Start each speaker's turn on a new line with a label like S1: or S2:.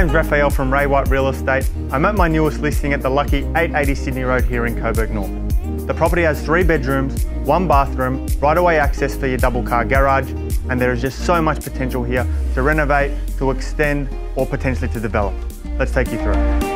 S1: name's Raphael from Ray White Real Estate. I'm at my newest listing at the lucky 880 Sydney Road here in Coburg North. The property has 3 bedrooms, 1 bathroom, right-of-way access for your double-car garage, and there is just so much potential here to renovate, to extend, or potentially to develop. Let's take you through it.